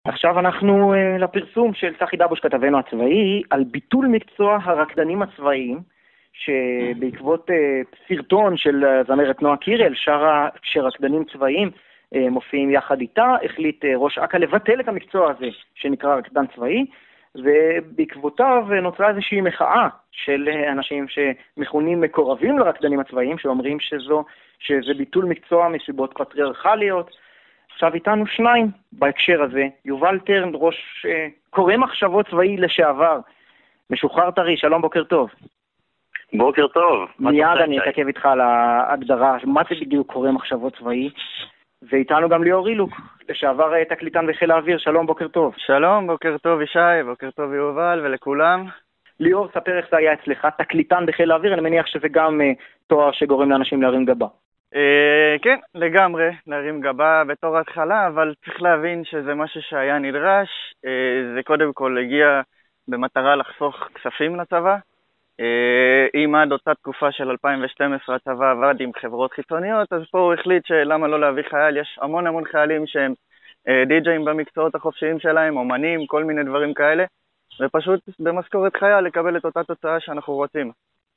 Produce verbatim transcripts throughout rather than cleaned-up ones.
עכשיו אנחנו uh, לפרסום של צחי דבוש, כתבנו הצבאי, על ביטול מקצוע הרקדנים הצבאיים, שבעקבות uh, סרטון של uh, זמרת נועה קירל, שרה שרקדנים צבאיים uh, מופיעים יחד איתה, החליט uh, ראש אכ"א לבטל את המקצוע הזה שנקרא רקדן צבאי, ובעקבותיו נוצרה איזושהי מחאה של אנשים שמכונים מקורבים לרקדנים הצבאיים, שאומרים שזו, שזה ביטול מקצוע מסיבות פטריארכליות. עכשיו איתנו שניים בהקשר הזה, יובל טרן, ראש קורא מחשבות צבאי לשעבר, משוחרר טרי, שלום, בוקר טוב. בוקר טוב. מיד אני אתעכב איתך על ההגדרה, מה זה בדיוק קורא מחשבות צבאי, ואיתנו גם ליאור אילוק, לשעבר תקליטן בחיל האוויר, שלום, בוקר טוב. שלום, בוקר טוב ישי, בוקר טוב יובל ולכולם. ליאור, ספר איך זה היה אצלך, תקליטן בחיל האוויר, אני מניח שזה גם uh, תואר שגורם לאנשים להרים גבה. אה, כן, לגמרי, להרים גבה בתור התחלה, אבל צריך להבין שזה משהו שהיה נדרש, אה, זה קודם כל הגיע במטרה לחסוך כספים לצבא, אה, אם עד אותה תקופה של אלפיים ושתים עשרה הצבא עבד עם חברות חיצוניות, אז פה הוא החליט שלמה לא להביא חייל, יש המון המון חיילים שהם אה, די-ג'אים במקצועות החופשיים שלהם, אומנים, כל מיני דברים כאלה, ופשוט במשכורת חייל לקבל את אותה תוצאה שאנחנו רוצים.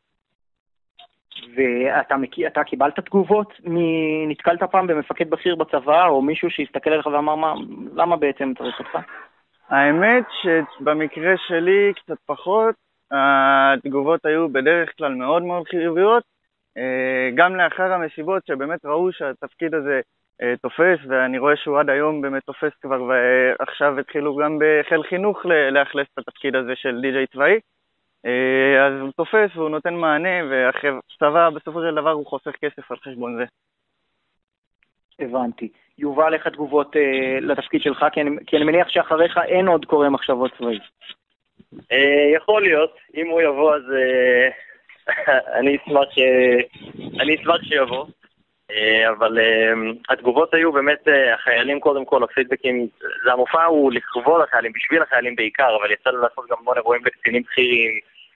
ואתה מכיר, אתה קיבלת תגובות? נתקלת פעם במפקד בכיר בצבא, או מישהו שהסתכל עליך ואמר, מה, למה בעצם צריך אותך? האמת שבמקרה שלי קצת פחות, התגובות היו בדרך כלל מאוד מאוד חיוביות, גם לאחר המסיבות שבאמת ראו שהתפקיד הזה תופס, ואני רואה שהוא עד היום באמת תופס כבר, ועכשיו התחילו גם בחיל חינוך לאכלס את התפקיד הזה של די-ג'יי צבאי, אז הוא תופס והוא נותן מענה, והצבא בסופו של דבר הוא חוסך כסף על חשבון זה. הבנתי. יובל, איך התגובות אה, לתפקיד שלך? כי אני, כי אני מניח שאחריך אין עוד קורא מחשבות צבאי. אה, יכול להיות. אם הוא יבוא אז אה, אני אשמח ש... אני אשמח שיבוא. אה, אבל אה, התגובות היו באמת, אה, החיילים קודם כל, הפידבקים, זה המופע הוא לכבוד החיילים, בשביל החיילים בעיקר, אבל יצא לו לעשות גם המון אירועים בקצינים בכירים.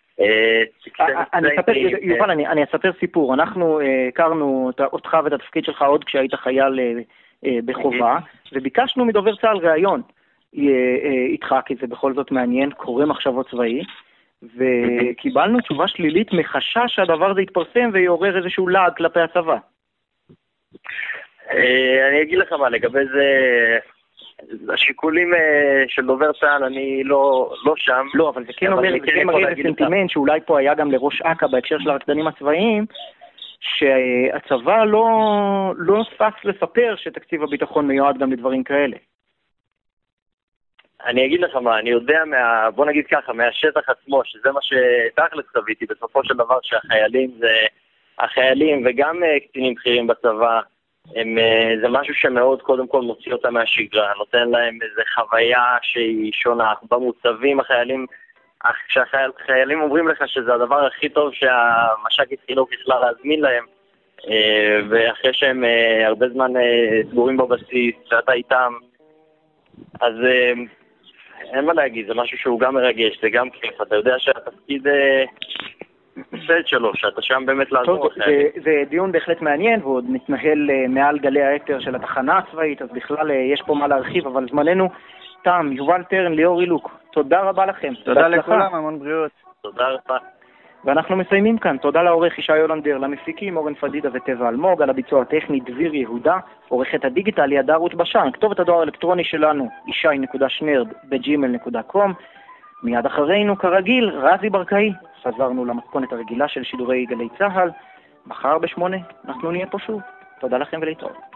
יובל, אני אספר סיפור. אנחנו הכרנו אותך ואת התפקיד שלך עוד כשהיית חייל בחובה, וביקשנו מדובר צה"ל ראיון איתך, כי זה בכל זאת מעניין, קורא מחשבות צבאי, וקיבלנו תשובה שלילית מחשש שהדבר הזה יתפרסם ויעורר איזשהו לעג כלפי הצבא. אני אגיד לך מה, לגבי זה... השיקולים של דובר צה"ל, אני לא, לא שם. לא, אבל זה כן אומר, זה כן מראה איזה סנטימנט שאולי פה היה גם לראש אכ"א בהקשר של הרקדנים הצבאיים, שהצבא לא, לא שש לספר שתקציב הביטחון מיועד גם לדברים כאלה. אני אגיד לך מה, אני יודע, מה, בוא נגיד ככה, מהשטח עצמו, שזה מה שתכלס חוויתי, בסופו של דבר שהחיילים זה, החיילים וגם קצינים בכירים בצבא, הם, זה משהו שמאוד קודם כל מוציא אותם מהשגרה, נותן להם איזו חוויה שהיא שונה. במוצבים החיילים, כשהחיילים אומרים לך שזה הדבר הכי טוב שהמש"קית חינוך יכלה להזמין להם, ואחרי שהם הרבה זמן סגורים בבסיס ואתה איתם, אז אין מה להגיד, זה משהו שהוא גם מרגש, זה גם כיף, אתה יודע שהתפקיד... סלט שלו, שאתה שם באמת לעזור אחרי. זה, זה דיון בהחלט מעניין, ועוד מתנהל מעל גלי היתר של התחנה הצבאית, אז בכלל יש פה מה להרחיב, אבל זמננו תם. יובל טרן, ליאור אילוק, תודה רבה לכם. תודה לכולם, המון בריאות. תודה רבה. ואנחנו מסיימים כאן. תודה לעורך ישי הולנדר, למפיקים אורן פדידה וטבע אלמוג, על הביצוע הטכני דביר יהודה, עורכת הדיגיטל ידע רות בשן, כתובת הדואר האלקטרוני שלנו, ישי נקודה שנרד בג'ימל נקודה קום. מיד אחרינו, כרגיל, רזי ברקאי. חזרנו למתכונת הרגילה של שידורי גלי צהל. מחר בשמונה אנחנו נהיה פה שוב. תודה לכם ולהתראות.